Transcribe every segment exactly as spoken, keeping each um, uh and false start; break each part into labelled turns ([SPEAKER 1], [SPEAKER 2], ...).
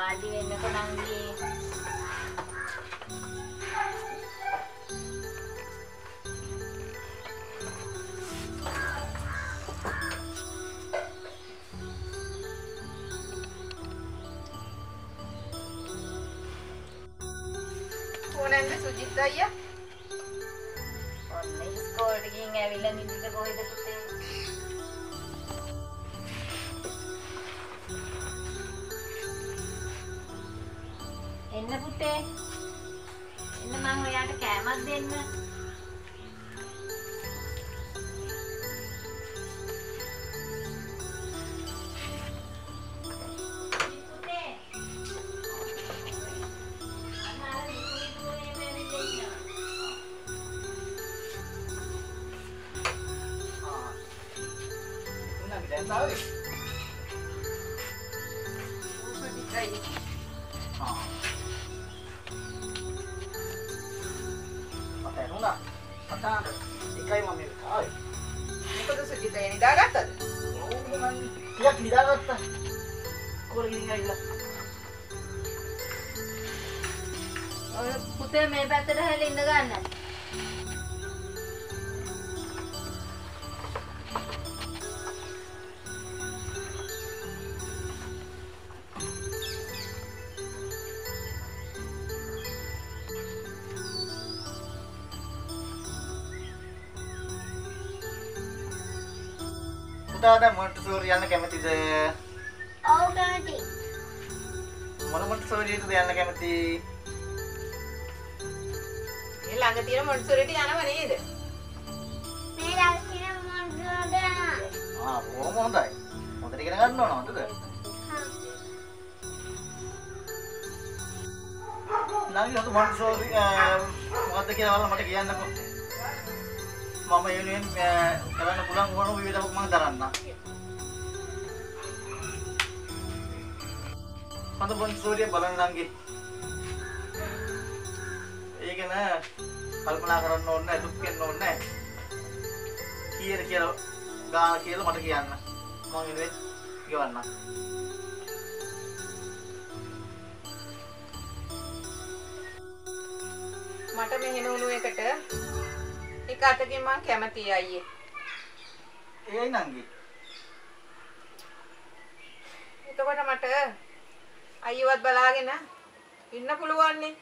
[SPEAKER 1] වාඩි වෙන්නකො නංගි.
[SPEAKER 2] කොහොමද සුජිත් අයියා?
[SPEAKER 1] ඔන්න ඉස්කෝලේට ගිහින් ඇවිල්ලා නිදිද කොහෙද පුතේ? එන්න පුතේ. එන්න මම ඔයාට කෑමක් දෙන්න.
[SPEAKER 2] Tahu. Sudah kayak. Ah. Pakai enggak? Pakai ada. Ikai mami tahu. Itu tuh sudah kayak ini dagat ada. Oh, memang dia tidak dagat. Kau ini enggak hilang.
[SPEAKER 1] ඔය පුතේ මේ පැත්තට හැලී ඉඳ ගන්න.
[SPEAKER 2] Ada Montessori යන්න කැමතිද?
[SPEAKER 1] ඔව් කැමති.
[SPEAKER 2] මොන Montessori එකද යන්න කැමති? මේ ළඟ තියෙන Montessori එකට යනව නේද?
[SPEAKER 1] මේ ළඟ තියෙන Montessori යනවා.
[SPEAKER 2] ආ බොහොම හොඳයි. හොඳට ඉගෙන ගන්න ඕන හොඳද?
[SPEAKER 1] හා.
[SPEAKER 2] ළඟ හොඳ Montessori මොකද්ද කියලා බලන්න මට කියන්නකෝ. මම එළුවෙන් කරන්න පුළුවන් වුණු විවිධ මම දරන්න. හොඳ Montessori බලන්න නංගි. ඒක නෑ කල්පනා කරන්න ඕනේ නෑ දුක් වෙන්න ඕනේ නෑ. කීයද කියලා ගාන කියලා මට කියන්න. මම එළුවෙන් ගවන්න. මට මෙහෙම වුණු එකට එක අතකින් මම කැමතියි අයියේ. ඒයි නංගි. එතකොට මට අයියවත් බලාගෙන ඉන්න පුළුවන් නේ.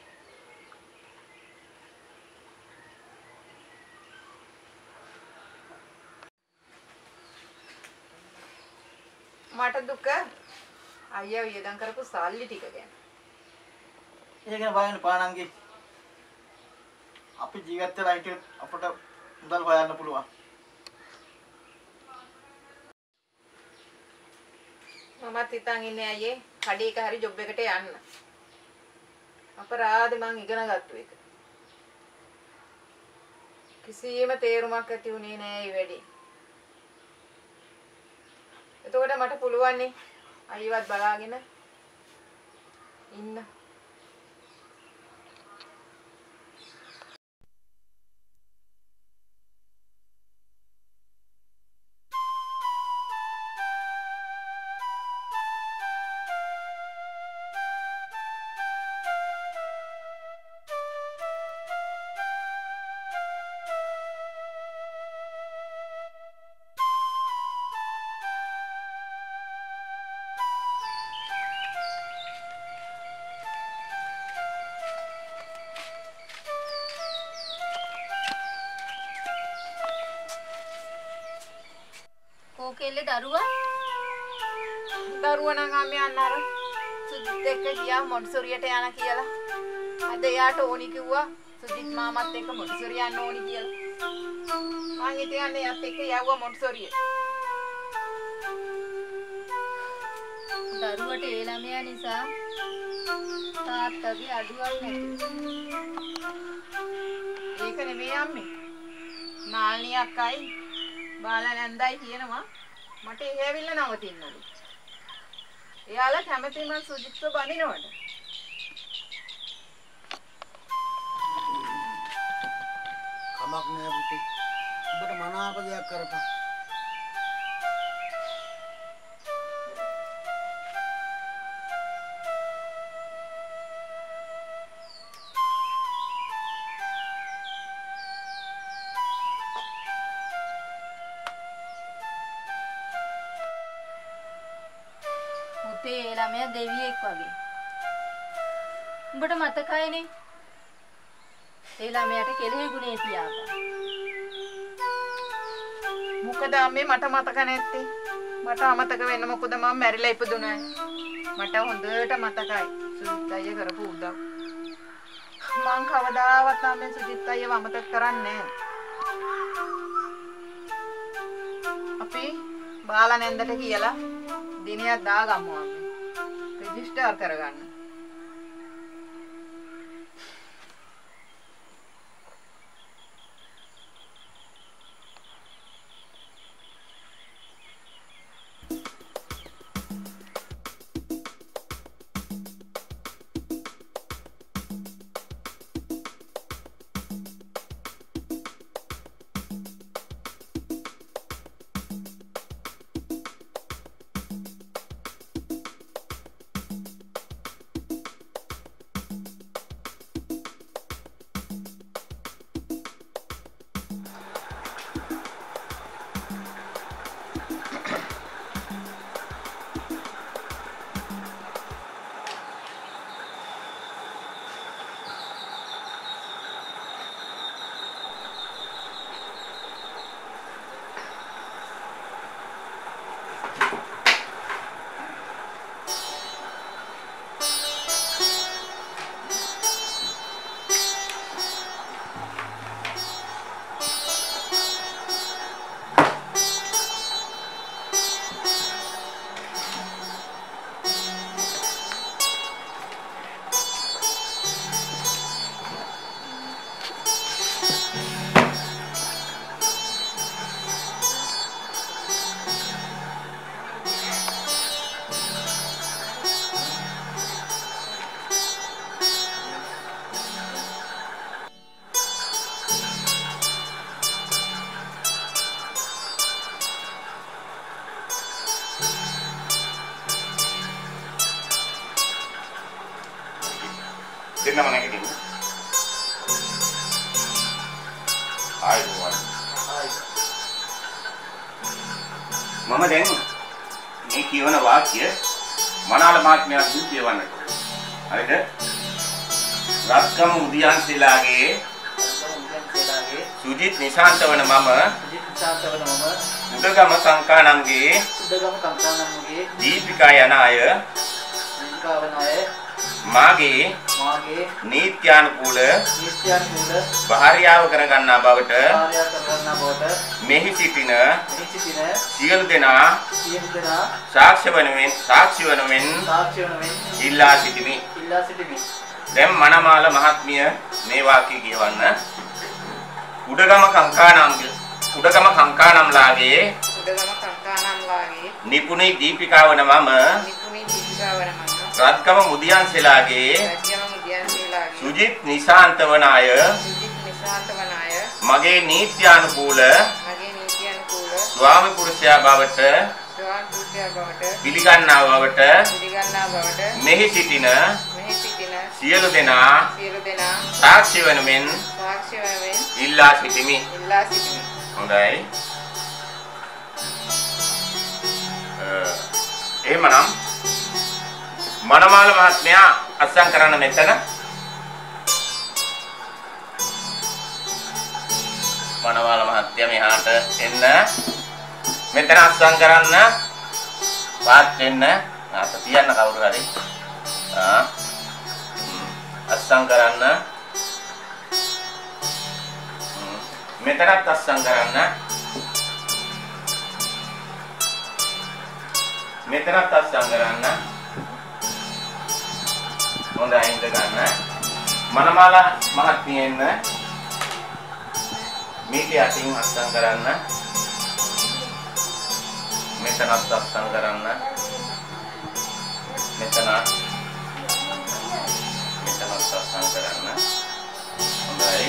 [SPEAKER 2] මට දුක අයියා වියදම් කරපු සල්ලි ටික ගැන. ඒක ගැන බලන්න පානංගි. අපි ජීවත් වෙලා හිටියොත් අපට මුදල් හොයන්න පුළුවන්. මමත් හිතන් ඉන්නේ අයියේ කඩේක හරි ජොබ් එකට යන්න. අපරාධ මං ඉගෙන ගත්තු එක. කිසියම් තේරුමක් ඇති වුණේ නෑ මේ වැඩේ. එතකොට මට පුළුවන් නේ අයියවත් බලාගෙන ඉන්න.
[SPEAKER 1] කෙල්ලේ දරුවා
[SPEAKER 2] දරුවා නම් ආම යන්න අර සුජිත් එක්ක ගියා මොන්ටිසෝරියට යන කියලා. අද එයාට ඕනි කිව්වා සුජිත් මාමත් එක්ක මොන්ටිසෝරිය යන්න ඕනි කියලා. මං ඉතින් යන්නේ යත් එක්ක යවුවා මොන්ටිසෝරිය.
[SPEAKER 1] දරුවට ඒ ළමයා නිසා තාත්තගේ අඩුවක් නැති.
[SPEAKER 2] ඒක නෙමෙයි අම්මේ. නාලනී අක්කයි බාලා නැන්දයි කියනවා මට එහෙ ඇවිල්ලා නවතින්නලු. එයාලා කැමති මං සුජිත්ව බනිනවද?
[SPEAKER 3] කමක් නෑ පුටි. ඔබට මනාප දෙයක් කරපන්.
[SPEAKER 1] පුතේ ඒ ළමයා දෙවියෙක් වගේ. උඹට මතකයිනේ. ඒ ළමයාට කෙලෙහි ගුණේ තියාපන්.
[SPEAKER 2] මොකද අම්මේ මට මතක නැත්තේ. මට අමතක වෙන්න මොකද මම මැරිලා ඉපදුණා. මට හොඳට මතකයි සුජිත් අයියා කරපු උදව්. මං කවදාවත් අම්මේ සුජිත් අයියව අමතක කරන්නේ නැහැ. අපි බාලා නැන්දට කියලා දිනයක් දාගමු අම්මේ. රෙජිස්ටර් කරගන්න.
[SPEAKER 4] දෙන්නම නැගිටින්න. ආයිබෝවන්. මම දැන් මේ කියවන වාක්‍ය මනාල මහත්මයා දුක් කියවන්නට. හරිද? රත්කම උදියන්සලාගේ සුජිත් නිශාන්ත වන මම
[SPEAKER 3] සුජිත් නිශාන්ත වන මම
[SPEAKER 4] උඩගම සංකානම්ගේ
[SPEAKER 3] උඩගම කංකානම්ගේ
[SPEAKER 4] දීපිකා යන අය
[SPEAKER 3] දීපිකා වන අය
[SPEAKER 4] මාගේ
[SPEAKER 3] මාගේ
[SPEAKER 4] නීත්‍යානුකූල
[SPEAKER 3] නීත්‍යානුකූල
[SPEAKER 4] භාර්යාව කරගන්නා බවට
[SPEAKER 3] භාර්යාව කරගන්නා බවට
[SPEAKER 4] මෙහි සිටින
[SPEAKER 3] මෙහි සිටින
[SPEAKER 4] සියලු දෙනා
[SPEAKER 3] සියලු දෙනා
[SPEAKER 4] සාක්ෂි වනුවෙන් සාක්ෂි වනුවෙන්
[SPEAKER 3] සාක්ෂි වනුවෙන්
[SPEAKER 4] ඉල්ලා සිටිමි.
[SPEAKER 3] ඉල්ලා සිටිමි.
[SPEAKER 4] දැන් මනමාල මහත්මිය මේ වාක්‍ය කියවන්න. උඩගම කංකානම්ගේ උඩගම කංකානම්ලාගේ
[SPEAKER 2] උඩගම කංකානම්ලාගේ
[SPEAKER 4] නිපුණී දීපිකා වන මම
[SPEAKER 2] නිපුණී දීපිකා වන මම
[SPEAKER 4] රත්කම මුදියන්සලාගේ
[SPEAKER 2] රජ්‍යම මුදියන්සලාගේ
[SPEAKER 4] සුජිත් නිශාන්ත වන අය
[SPEAKER 2] සුජිත් නිශාන්ත වන අය
[SPEAKER 4] මගේ නීත්‍යානුකූල
[SPEAKER 2] මගේ නීතියනුකූල
[SPEAKER 4] ස්වාමි පුරුෂයා බවට
[SPEAKER 2] ස්වාමි පුරුෂයා බවට
[SPEAKER 4] පිළිගන්නා බවට
[SPEAKER 2] පිළිගන්නා බවට
[SPEAKER 4] මෙහි සිටින
[SPEAKER 2] මෙහි සිටින
[SPEAKER 4] සියලු දෙනා
[SPEAKER 2] සියලු දෙනා
[SPEAKER 4] සාක්ෂි වනුවෙන්
[SPEAKER 2] සාක්ෂි වනුවෙන්
[SPEAKER 4] ඉල්ලා සිටිමි.
[SPEAKER 2] ඉල්ලා සිටිමි.
[SPEAKER 4] හොඳයි. එහෙමනම් මනමාල මහත්මයා අත්සන් කරන්න මෙතන. මනමාල මහත්මයා මෙහාට එන්න. මෙතන අත්සන් කරන්න. වාත් වෙන්න. අත තියන්න කවුරු හරි. ආ. අත්සන් කරන්න. මෙතනත් අත්සන් කරන්න. මෙතනත් අත්සන් කරන්න. හොඳයි ඉඳ ගන්න. මනමාලා මහත්මිය එන්න. මේක යටින් අත්සන් කරන්න. මෙතනත් අත්සන් කරන්න. මෙතන මෙතනත් අත්සන් කරන්න. හොඳයි.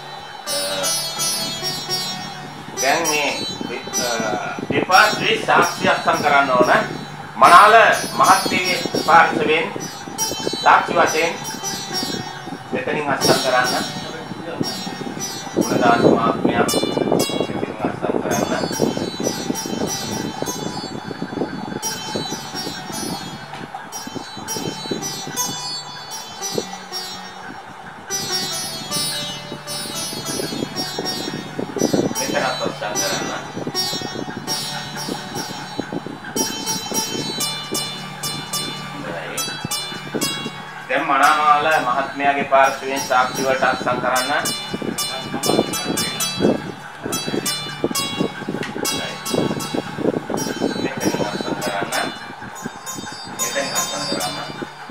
[SPEAKER 4] දැන් මේ දෙපාර්ශ්වයේ සාක්ෂි අත්සන් කරන්න ඕන. මනාල මහත්මියගේ පාර්ශවයෙන් සාක්ෂි වශයෙන් මෙතනින් අත්සන් කරන්න. ගුණදාස මහත්මයා මෙතනින් අත්සන් කරන්න. දැන් මනාමාල මහත්මයාගේ පාර්ශවයෙන් සාක්ෂි වලට අත්සන් කරන්න. මෙතන අත්සන් කරන්න. මෙතන අත්සන් කරන්න.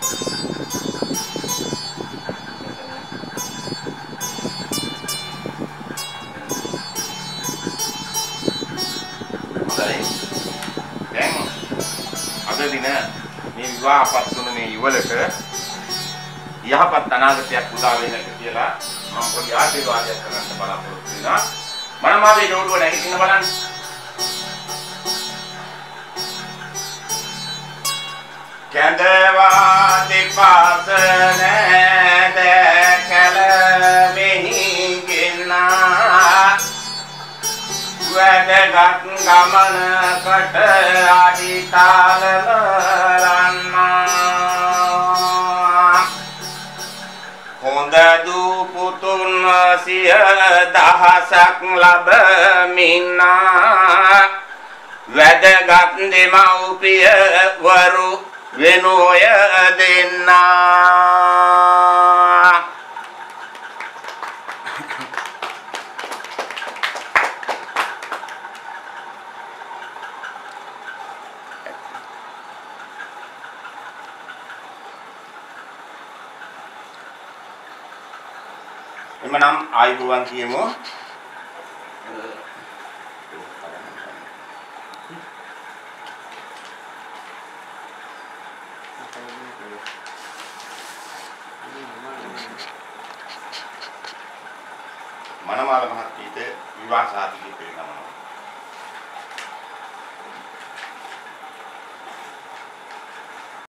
[SPEAKER 4] දැන් අද දින මේ විවාහපත් වුණ මේ යුවලට යහපත් අනාගතයක් උදා වෙන්නට කියලා මම පොඩි ආශිර්වාදයක් කරන්න බලාපොරොත්තු වෙනවා. මනමාවේ ජෝඩුව නැගිටින්න බලන්න. කැඳවා දෙපාස නැද කල මෙහි ගෙනා වැදගත් ගමනකට අඩිතාලම රන්නා හොඳ දූ පුතුන් සිය දහසක් ලබමිනා වැදගත් දෙමව්පිය වරු වෙනෝය දෙන්නා. එමනම් ආයුබෝවන් කියමු. මනමාල මහත්මියට විවාහ සාධකයේ පිළිගන්නවා.